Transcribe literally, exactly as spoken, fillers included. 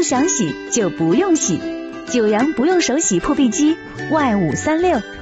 想洗就不用洗。九阳不用手洗破壁机 Y 五三六。